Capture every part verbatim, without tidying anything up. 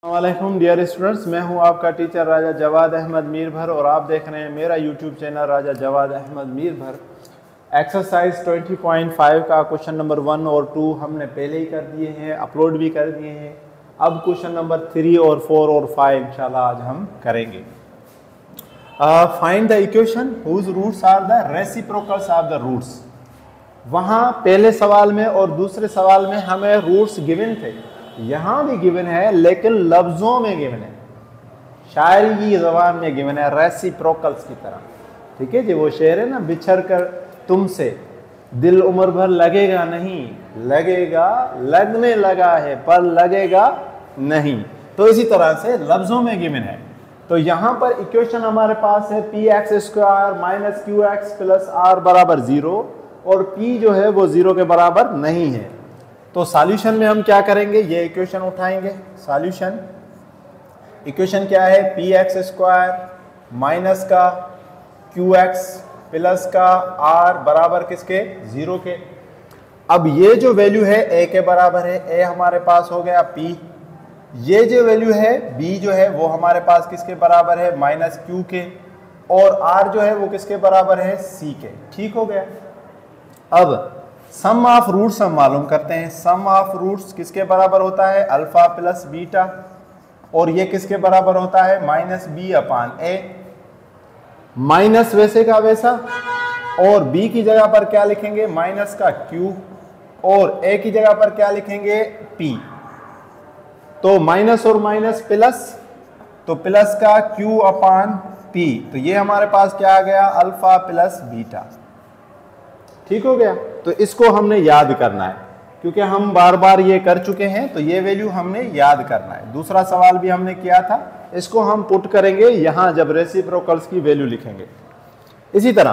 अस्सलामुअलैकुम dear students, मैं हूं आपका टीचर राजा जवाद अहमद मीर भर और आप देख रहे हैं मेरा YouTube channel Raja Jawad Ahmed Mir Bhar. Exercise बीस पॉइंट फाइव का क्वेश्चन नंबर वन और टू हमने पहले ही कर दिए हैं, अपलोड भी कर दिए हैं। अब क्वेश्चन नंबर थ्री और फोर और फाइव इंशाल्लाह आज हम करेंगे। Find the equation whose roots are the reciprocals of the roots. वहाँ पहले सवाल में और दूसरे सवाल में हमें रूट्स गिवन थे, यहाँ भी गिवन है लेकिन लफ्जों में गिवन है, शायरी की जबान में गिवन है, रेसिप्रोकल्स की तरह। ठीक है जी, वो शेर है ना, बिछड़ कर तुमसे दिल उम्र भर लगेगा नहीं, लगेगा लगने लगा है पर लगेगा नहीं। तो इसी तरह से लफ्जों में गिवन है। तो यहाँ पर इक्वेशन हमारे पास है P x square minus Q x plus R बराबर जीरो, और p जो है वो जीरो के बराबर नहीं है। तो सॉल्यूशन में हम क्या करेंगे, ये इक्वेशन उठाएंगे। सॉल्यूशन इक्वेशन क्या है, पी एक्स स्क्वायर माइनस का क्यू एक्स प्लस का आर बराबर किसके, जीरो के। अब ये जो वैल्यू है a के बराबर है, a हमारे पास हो गया p। ये जो वैल्यू है b जो है वो हमारे पास किसके बराबर है, माइनस क्यू के, और r जो है वो किसके बराबर है, c के। ठीक हो गया। अब सम ऑफ रूट्स हम मालूम करते हैं। सम ऑफ रूट्स किसके बराबर होता है, अल्फा प्लस बीटा, और ये किसके बराबर होता है, minus B upon A. Minus वैसे का वैसा, और b की जगह पर क्या लिखेंगे, माइनस का q, और a की जगह पर क्या लिखेंगे, p। तो माइनस और माइनस प्लस, तो प्लस का q अपान p। तो ये हमारे पास क्या आ गया, अल्फा प्लस बीटा। ठीक हो गया। तो इसको हमने याद करना है क्योंकि हम बार बार ये कर चुके हैं, तो ये वैल्यू हमने याद करना है। दूसरा सवाल भी हमने किया था, इसको हम पुट करेंगे यहाँ जब रेसिप्रोकल्स की वैल्यू लिखेंगे। इसी तरह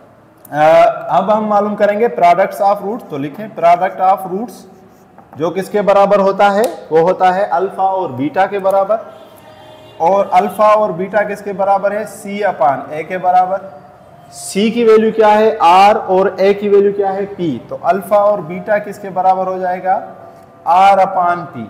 अब हम मालूम करेंगे प्रोडक्ट्स ऑफ रूट्स। तो लिखें प्रोडक्ट ऑफ रूट्स जो किसके बराबर होता है, वो होता है अल्फा और बीटा के बराबर, और अल्फा और बीटा किसके बराबर है, सी अपान ए के बराबर। c की वैल्यू क्या है, r, और a की वैल्यू क्या है, p। तो अल्फा और बीटा किसके बराबर हो जाएगा, r अपान p।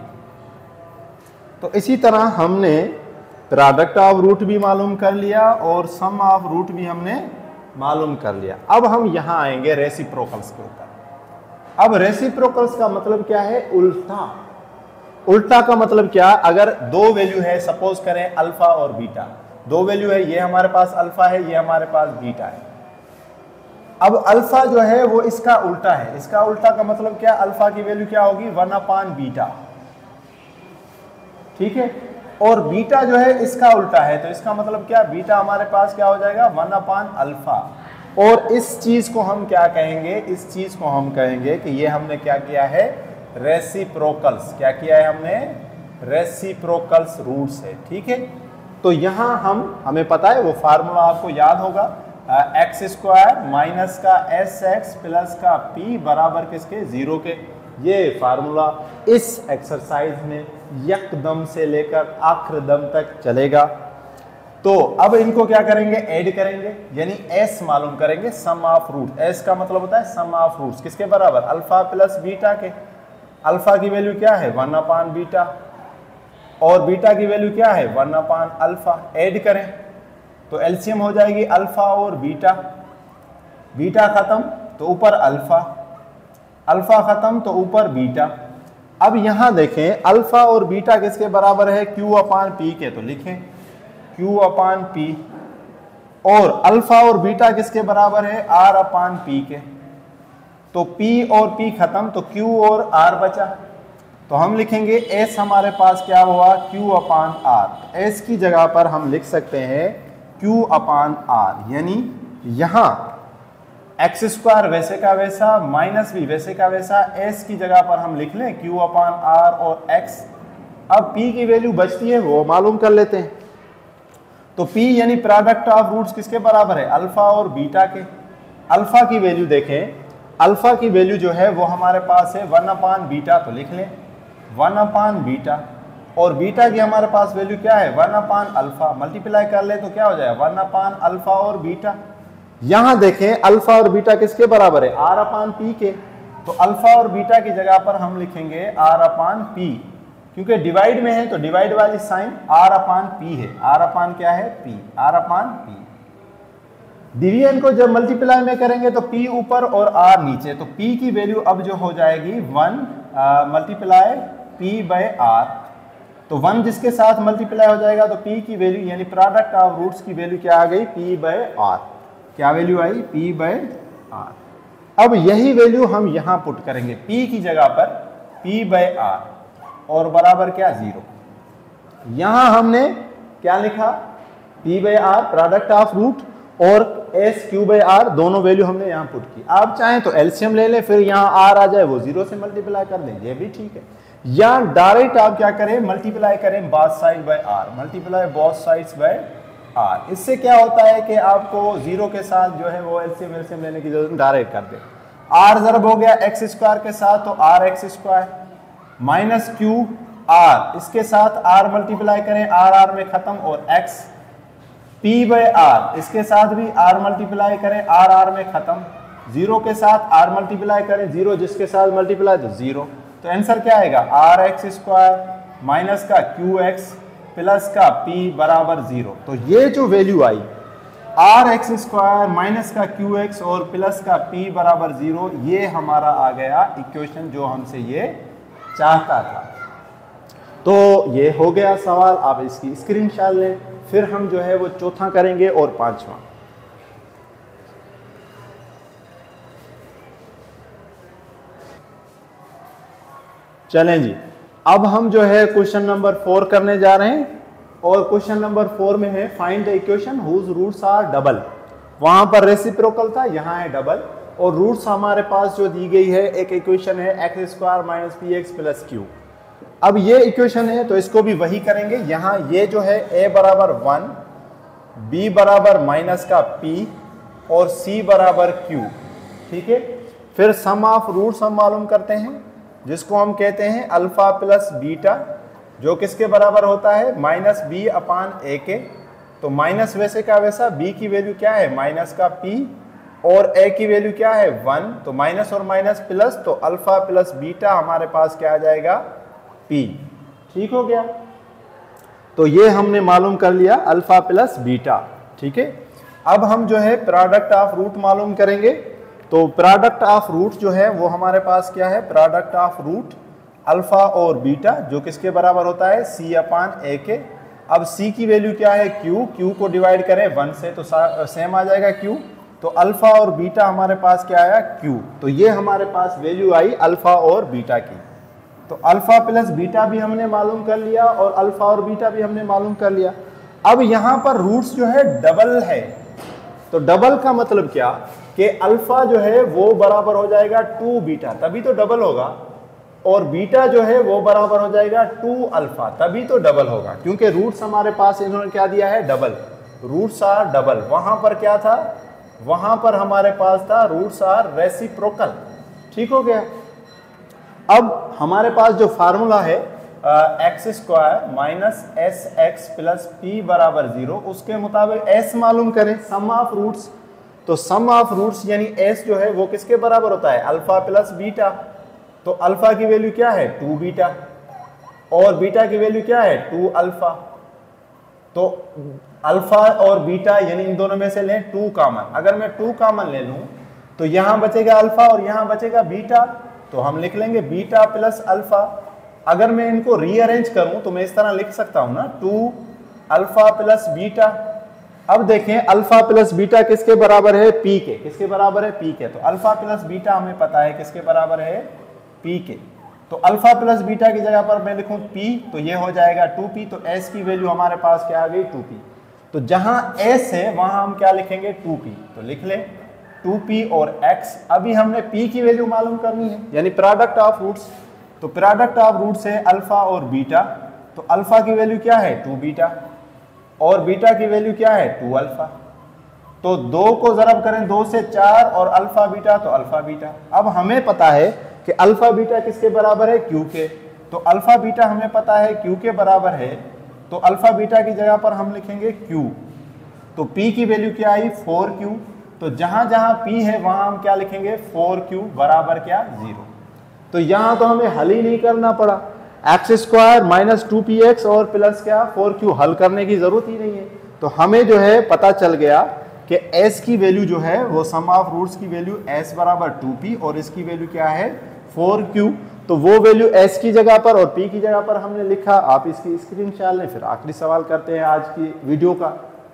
तो इसी तरह हमने प्रोडक्ट ऑफ रूट भी मालूम कर लिया और सम ऑफ रूट भी हमने मालूम कर लिया। अब हम यहाँ आएंगे रेसिप्रोकल्स के ऊपर। अब रेसिप्रोकल्स का मतलब क्या है, उल्टा। उल्टा का मतलब क्या, अगर दो वैल्यू है, सपोज करें अल्फा और बीटा, दो वैल्यू है, ये हमारे पास अल्फा है, ये हमारे पास बीटा है। अब अल्फा जो है वो इसका उल्टा है। इसका उल्टा का मतलब क्या, अल्फा की वैल्यू क्या होगी, वन अपान बीटा। ठीक है। और बीटा जो है इसका उल्टा है, तो इसका मतलब क्या, बीटा हमारे पास क्या हो जाएगा, वन अपान अल्फा। और इस चीज को हम क्या कहेंगे, इस चीज को हम कहेंगे कि ये हमने क्या किया है, रेसिप्रोकल्स। क्या किया है हमने, रेसिप्रोकल्स रूट्स है। ठीक है। तो यहाँ हम हमें पता है वो फार्मूला आपको याद होगा, एक्स स्क्वायर माइनस का एस एक्स प्लस का पी बराबर किसके, जीरो के। ये फार्मूला इस एक्सरसाइज में यकदम से लेकर आखिर दम तक चलेगा। तो अब इनको क्या करेंगे, ऐड करेंगे, यानी एस मालूम करेंगे, सम ऑफ रूट। एस का मतलब होता है सम ऑफ रूट्स, किसके बराबर, अल्फा प्लस बीटा के। अल्फा की वैल्यू क्या है, वन अपान बीटा, और बीटा की वैल्यू क्या है, वन अपान अल्फा। ऐड करें तो एलसीएम हो जाएगी अल्फा और बीटा। बीटा खत्म तो ऊपर अल्फा, अल्फा खत्म तो ऊपर बीटा। अब यहां देखें अल्फा और बीटा किसके बराबर है, क्यू अपान पी के। तो लिखें क्यू अपान पी, और अल्फा और बीटा किसके बराबर है, आर अपान पी के। तो पी और पी खत्म तो क्यू और आर बचा। तो हम लिखेंगे s हमारे पास क्या हुआ, q अपान आर। s की जगह पर हम लिख सकते हैं q अपान आर, यानी यहाँ एक्स स्क्वायर वैसे का वैसा, माइनस भी वैसे का वैसा, s की जगह पर हम लिख लें q अपान आर और x। अब p की वैल्यू बचती है वो मालूम कर लेते हैं। तो p यानी प्रोडक्ट ऑफ रूट्स किसके बराबर है, अल्फा और बीटा के। अल्फा की वैल्यू देखें, अल्फा की वैल्यू जो है वो हमारे पास है वन अपान बीटा। तो लिख लें वन अपान बीटा, और बीटा की हमारे पास वैल्यू क्या है, वन अपान अल्फा। मल्टीप्लाई कर ले तो क्या हो जाएगा, वन अपान अल्फा और बीटा। यहां देखें अल्फा और बीटा किसके बराबर है, आर अपान पी के। तो अल्फा और बीटा की जगह पर हम लिखेंगे आर अपान पी, क्योंकि डिवाइड में है तो डिवाइड वाली साइन आर अपान पी है, आर अपान क्या है P, R upon P. Division को जब मल्टीप्लाई में करेंगे तो p ऊपर और r नीचे, तो p की वैल्यू अब जो हो जाएगी one multiply p by r। तो वन जिसके साथ मल्टीप्लाई हो जाएगा तो p की वैल्यू यानी प्रोडक्ट ऑफ रूट्स की वैल्यू क्या आ गई p बाय r। क्या वैल्यू आई p बाय r। अब यही वैल्यू हम यहां पुट करेंगे p की जगह पर p बाय r और बराबर क्या जीरो। यहां हमने क्या लिखा p by r product of root और एस क्यू बाई आर दोनों वैल्यू हमने यहाँ पुट की। आप चाहें तो एलसीएम ले लें, फिर यहाँ आर आ जाए वो जीरो से मल्टीप्लाई कर दें, ये भी ठीक है। या डायरेक्ट आप क्या करें मल्टीप्लाई करें both side by R, multiply both sides by R. इससे क्या होता है कि आपको जीरो के साथ जो है वो एलसीएम एलसीएम लेने की जरूरत डायरेक्ट कर दे। आर जरब हो गया एक्स स्क्वायर के साथ तो R x square minus Q R, इसके साथ आर मल्टीप्लाई करें आर आर में खत्म और एक्स P बाय आर, इसके साथ भी R मल्टीप्लाई करें आर आर में खत्म, जीरो के साथ R मल्टीप्लाई करें जीरो जिसके साथ मल्टीप्लाई तो जीरो। तो आंसर क्या आएगा आर एक्स स्क्वायर माइनस का क्यू एक्स प्लस का P बराबर जीरो। तो ये जो वैल्यू आई आर एक्स स्क्वायर माइनस का क्यू एक्स और प्लस का P बराबर जीरो, ये हमारा आ गया इक्वेशन जो हमसे ये चाहता था। तो ये हो गया सवाल, आप इसकी स्क्रीनशॉट लें। फिर हम जो है वो चौथा करेंगे और पांचवा। चलें जी, अब हम जो है क्वेश्चन नंबर फोर करने जा रहे हैं और क्वेश्चन नंबर फोर में है find the equation whose roots are double. वहां पर रेसिप्रोकल था, यहाँ है डबल और रूट्स हमारे पास जो दी गई है एक इक्वेशन है x square minus P X plus Q. अब ये इक्वेशन है तो इसको भी वही करेंगे। यहाँ ये जो है a बराबर वन, b बराबर माइनस का p और c बराबर q, ठीक है। फिर सम ऑफ रूट्स हम मालूम करते हैं जिसको हम कहते हैं अल्फा प्लस बीटा, जो किसके बराबर होता है माइनस बी अपान ए के। तो माइनस वैसे का वैसा, b की वैल्यू क्या है माइनस का p और a की वैल्यू क्या है वन, तो माइनस और माइनस प्लस, तो अल्फा प्लस बीटा हमारे पास क्या आ जाएगा P। ठीक हो गया, तो ये हमने मालूम कर लिया अल्फा प्लस बीटा, ठीक है। अब हम जो है प्रोडक्ट ऑफ रूट मालूम करेंगे। तो प्रोडक्ट ऑफ रूट जो है वो हमारे पास क्या है प्रोडक्ट ऑफ रूट अल्फा और बीटा, जो किसके बराबर होता है C अपान ए के। अब C की वैल्यू क्या है Q, Q को डिवाइड करें वन से तो सेम आ जाएगा Q। तो अल्फा और बीटा हमारे पास क्या आया Q। तो ये हमारे पास वैल्यू आई अल्फा और बीटा की। तो अल्फा प्लस बीटा भी हमने मालूम कर लिया और अल्फा और बीटा भी हमने मालूम कर लिया। अब यहाँ पर रूट्स जो है डबल है, तो डबल का मतलब क्या कि अल्फा जो है वो बराबर हो जाएगा टू बीटा, तभी तो डबल होगा, और बीटा जो है वो बराबर हो जाएगा टू अल्फा, तभी तो डबल होगा। क्योंकि रूट्स हमारे पास इन्होंने क्या दिया है डबल, रूट्स आर डबल। वहां पर क्या था, वहां पर हमारे पास था रूट्स आर रेसिप्रोकल। ठीक हो गया। अब हमारे पास जो फार्मूला है x square minus S x plus P बराबर जीरो, उसके मुताबिक एस मालूम करें सम ऑफ रूट्स। तो सम ऑफ रूट्स यानी एस जो है वो किसके बराबर होता है अल्फा प्लस बीटा। तो अल्फा की वैल्यू क्या है टू बीटा और बीटा की वैल्यू क्या है टू अल्फा। तो अल्फा और बीटा यानी इन दोनों में से लें टू कॉमन। अगर मैं टू कॉमन ले लूं तो यहां बचेगा अल्फा और यहां बचेगा बीटा, तो हम लिख लेंगे बीटा प्लस अल्फा। अगर मैं इनको रीअरेंज करूं तो मैं इस तरह लिख सकता हूं ना टू अल्फा प्लस बीटा। अब देखें अल्फा प्लस बीटा किसके बराबर है पी के, किसके बराबर है पी के। तो अल्फा प्लस बीटा हमें पता है किसके बराबर है पी के। तो अल्फा प्लस बीटा की जगह पर मैं लिखूं पी तो ये हो जाएगा टू पी। तो एस की वैल्यू हमारे पास क्या आ गई टू पी। तो जहां एस है वहां हम क्या लिखेंगे टू पी। तो लिख लें टू पी और x। अभी हमने p की वैल्यू मालूम करनी है यानी प्रोडक्ट ऑफ रूट्स। तो प्रोडक्ट ऑफ रूट्स है अल्फा और बीटा। तो अल्फा की वैल्यू क्या है टू बीटा और बीटा की वैल्यू क्या है टू अल्फा। तो दो को जरब करें दो से चार और अल्फा बीटा तो अल्फा बीटा। अब हमें पता है कि अल्फा बीटा किसके बराबर है क्यू के। तो अल्फा बीटा हमें पता है क्यू के बराबर है, तो अल्फा बीटा की जगह पर हम लिखेंगे क्यू। तो p की वैल्यू क्या आई फोर क्यू। तो जहां जहां p है वहां हम क्या लिखेंगे फोर क्यू बराबर क्या जीरो। तो यहां तो हमें हल ही नहीं करना पड़ा। X square minus two p x और प्लस क्या फोर क्यू, हल करने की जरूरत ही नहीं है। तो हमें जो है पता चल गया कि s की वैल्यू जो है वो सम ऑफ रूट्स की वैल्यू s बराबर टू पी और इसकी वैल्यू क्या है फोर क्यू। तो वो वैल्यू s की जगह पर और p की जगह पर हमने लिखा। आप इसकी स्क्रीनशॉट लें। फिर आखिरी सवाल करते हैं आज की वीडियो का।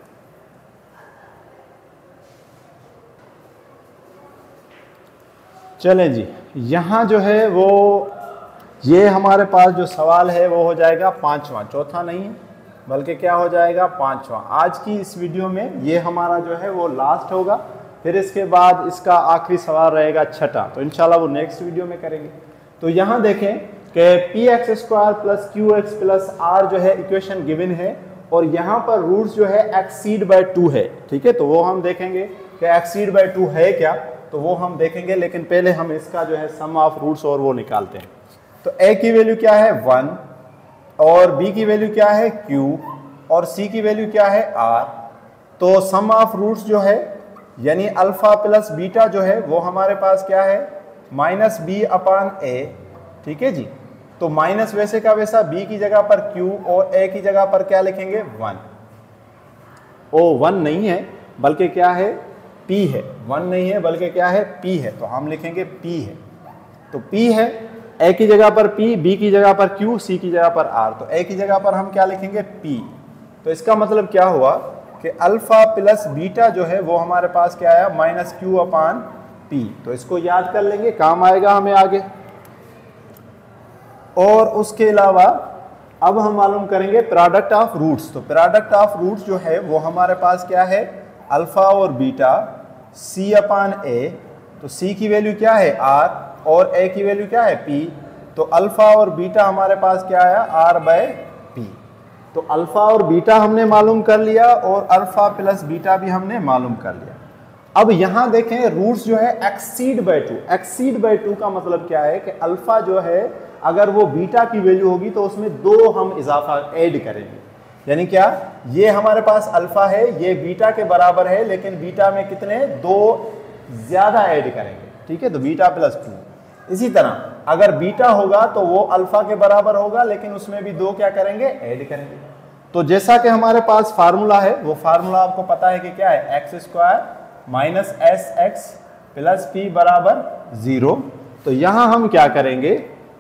चलें जी, यहाँ जो है वो ये हमारे पास जो सवाल है वो हो जाएगा पांचवा, चौथा नहीं है बल्कि क्या हो जाएगा पांचवा। आज की इस वीडियो में ये हमारा जो है वो लास्ट होगा, फिर इसके बाद इसका आखिरी सवाल रहेगा छठा, तो इंशाल्लाह वो नेक्स्ट वीडियो में करेंगे। तो यहाँ देखें कि p x square plus q x plus r जो है इक्वेशन गिवन है और यहाँ पर रूट्स जो है एक्सीड बाय टू है, ठीक है। तो वो हम देखेंगे कि एक्सीड बाय टू है क्या, तो वो हम देखेंगे, लेकिन पहले हम इसका जो है सम ऑफ रूट्स और वो निकालते हैं। तो a की वैल्यू क्या है वन और b की वैल्यू क्या है q और c की वैल्यू क्या है r। तो सम ऑफ रूट्स जो है यानी अल्फा प्लस बीटा जो है वो हमारे पास क्या है माइनस बी अपान ए, ठीक है जी। तो माइनस वैसे का वैसा b की जगह पर q और a की जगह पर क्या लिखेंगे वन। ओ वन नहीं है बल्कि क्या है p है, वन नहीं है बल्कि क्या है p है, तो हम लिखेंगे p है। तो p है, a की जगह पर p, b की जगह पर q, c की जगह पर r। तो a की जगह पर हम क्या लिखेंगे p। तो इसका मतलब क्या हुआ कि अल्फा प्लस बीटा जो है वो हमारे पास क्या आया माइनस क्यू अपान पी। तो इसको याद कर लेंगे, काम आएगा हमें आगे। और उसके अलावा अब हम मालूम करेंगे प्रोडक्ट ऑफ रूट्स। तो प्रोडक्ट ऑफ रूट्स जो है वो हमारे पास क्या है अल्फा और बीटा c अपान a। तो c की वैल्यू क्या है r और a की वैल्यू क्या है p। तो अल्फा और बीटा हमारे पास क्या आया r बाय p। तो अल्फा और बीटा हमने मालूम कर लिया और अल्फा प्लस बीटा भी हमने मालूम कर लिया। अब यहां देखें रूट्स जो है exceed by two. Exceed by two का मतलब क्या है कि अल्फा जो है अगर वो बीटा की वैल्यू होगी तो उसमें दो हम इजाफा ऐड करेंगे। यानी क्या, ये हमारे पास अल्फा है, ये बीटा के बराबर है, लेकिन बीटा में कितने दो ज्यादा ऐड करेंगे, ठीक है। तो बीटा प्लस टू। इसी तरह अगर बीटा होगा तो वो अल्फा के बराबर होगा, लेकिन उसमें भी दो क्या करेंगे ऐड करेंगे। तो जैसा कि हमारे पास फार्मूला है वो फार्मूला आपको पता है कि क्या है x square minus S x plus P बराबर जीरो। तो यहां हम क्या करेंगे,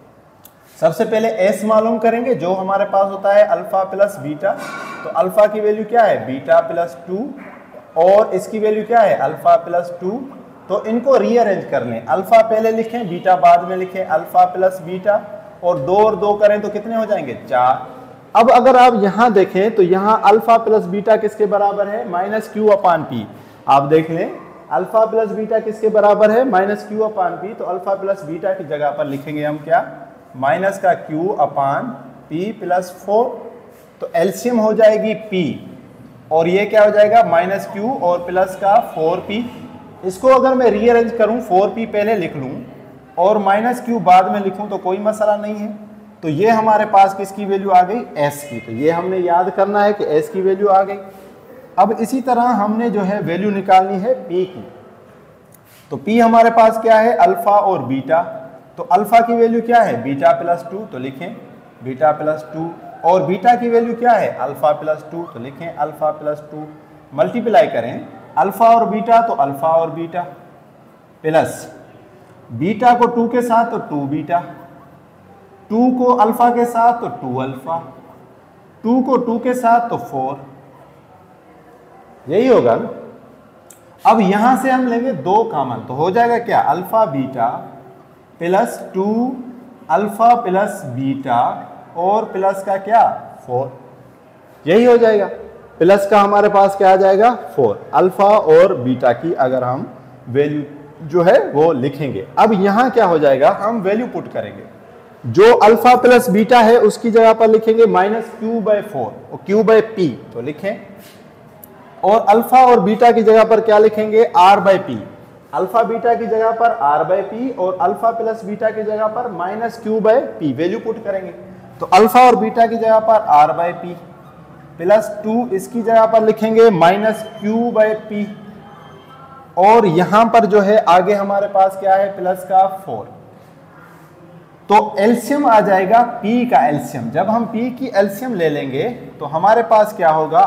सबसे पहले s मालूम करेंगे जो हमारे पास होता है अल्फा प्लस बीटा। तो अल्फा की वैल्यू क्या है बीटा प्लस टू और इसकी वैल्यू क्या है अल्फा प्लस टू। तो इनको रीअरेंज कर लें, अल्फा पहले लिखें बीटा बाद में लिखें, अल्फा प्लस बीटा और दो और दो करें तो कितने हो जाएंगे चार। अब अगर आप यहां देखें तो यहां अल्फा प्लस बीटा किसके बराबर है माइनस क्यू अपान पी। आप देख लें अल्फा प्लस बीटा किसके बराबर है माइनस क्यू अपान पी। तो अल्फा प्लस बीटा की जगह पर लिखेंगे हम क्या माइनस का q upon p plus four. तो एलसीएम हो जाएगी पी और ये क्या हो जाएगा माइनस क्यू और प्लस का फोर पी। इसको अगर मैं रीअरेंज करूं फोर पी पहले लिख लूं और माइनस क्यू बाद में लिखूं तो कोई मसला नहीं है। तो ये हमारे पास किसकी वैल्यू आ गई एस की। तो ये हमने याद करना है कि एस की वैल्यू आ गई। अब इसी तरह हमने जो है वैल्यू निकालनी है पी की। तो पी हमारे पास क्या है अल्फा और बीटा। तो अल्फा की वैल्यू क्या है बीटा प्लस टू, तो लिखें बीटा प्लस टू और बीटा की वैल्यू क्या है अल्फा प्लस टू। तो लिखें अल्फा प्लस टू, मल्टीप्लाई करें अल्फा और बीटा तो अल्फा और बीटा प्लस बीटा को टू के साथ तो टू बीटा, टू को अल्फा के साथ तो टू अल्फा, टू को टू के साथ तो फोर। यही होगा ना। अब यहां से हम लेंगे दो कॉमन तो हो जाएगा क्या alpha beta plus two alpha plus beta और प्लस का क्या फोर। यही हो जाएगा, प्लस का हमारे पास क्या आ जाएगा फोर। अल्फा और बीटा की अगर हम वैल्यू जो है वो लिखेंगे। अब यहां क्या हो जाएगा हम वैल्यू पुट करेंगे, जो अल्फा प्लस बीटा है उसकी जगह पर लिखेंगे माइनस क्यू बाय फोर और क्यू बाय पी। तो लिखें और अल्फा और बीटा की जगह पर क्या लिखेंगे r by p. Alpha beta की जगह पर आर बाय पी और अल्फा प्लस बीटा की जगह पर minus q by p value put करेंगे। तो अल्फा और बीटा की जगह पर r by p plus two, इसकी जगह पर लिखेंगे माइनस क्यू बाय पी और यहां पर जो है आगे हमारे पास क्या है प्लस का फोर। तो एलसीएम आ जाएगा P का एलसीएम। जब हम P की एलसीएम ले लेंगे तो हमारे पास क्या होगा,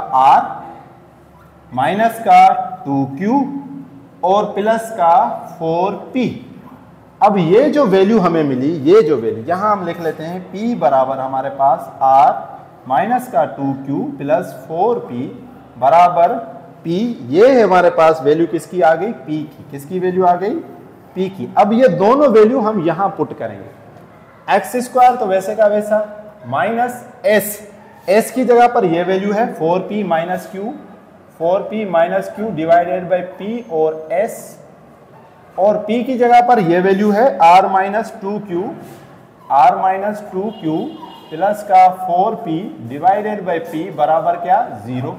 R माइनस का टू क्यू और प्लस का फोर पी। अब ये जो वैल्यू हमें मिली, ये जो वैल्यू यहां हम लिख लेते हैं, P बराबर हमारे पास R माइनस का two q plus four p बराबर P। ये है हमारे पास वैल्यू किसकी आ गई, P की। किसकी वैल्यू आ गई, P की। अब ये दोनों वैल्यू हम यहां पुट करेंगे। एक्स स्क्वायर तो वैसे का वैसा माइनस एस, एस की जगह पर यह वैल्यू है four p minus q, four p minus q divided by p और एस, और p की जगह पर यह वैल्यू है r minus two q, r minus two q plus का four p divided by p बराबर क्या, जीरो।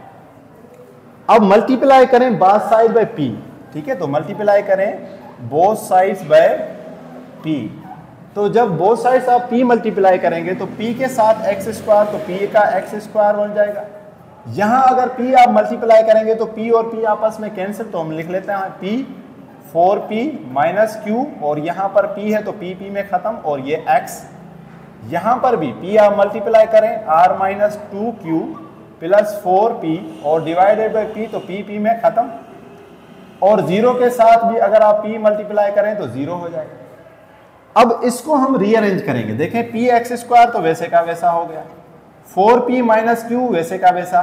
अब मल्टीप्लाई करें बाय साइड बाय p, ठीक है। तो मल्टीप्लाई करें बोथ साइड्स बाय p। तो जब बोथ साइड्स आप p मल्टीप्लाई करेंगे तो p के साथ एक्स स्क्वायर, तो p का एक्स स्क्वायर बन जाएगा। यहां अगर p आप मल्टीप्लाई करेंगे तो p और p आपस में कैंसिल, तो हम लिख लेते हैं p four p minus q, और यहां पर p है तो p p में खत्म, और ये x। यहां पर भी p आप मल्टीप्लाई करें r minus two q plus four p और डिवाइडेड बाई p, तो p p में खत्म, और जीरो के साथ भी अगर आप p मल्टीप्लाई करें तो जीरो हो जाएगा। अब इसको हम रीअरेंज करेंगे, देखें पी एक्स स्क्वायर तो वैसे का वैसा हो गया, फोर पी माइनस क्यू वैसे का वैसा,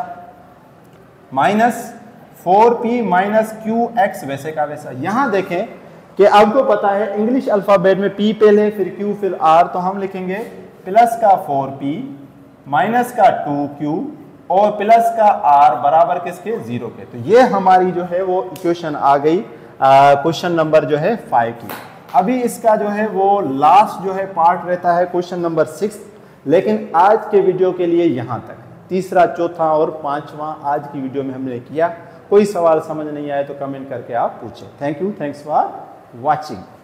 minus four p minus Q x वैसे का वैसा। यहां देखें कि आपको पता है इंग्लिश अल्फाबेट में p पहले फिर q फिर r, तो हम लिखेंगे प्लस का फोर पी माइनस का टू क्यू और प्लस का r बराबर किसके, जीरो के। तो ये हमारी जो है वो इक्वेशन आ गई क्वेश्चन नंबर जो है फाइव की। अभी इसका जो है वो लास्ट जो है पार्ट रहता है क्वेश्चन नंबर सिक्स, लेकिन आज के वीडियो के लिए यहाँ तक। तीसरा, चौथा और पांचवा आज की वीडियो में हमने किया। कोई सवाल समझ नहीं आए तो कमेंट करके आप पूछें। Thank you, thanks for watching.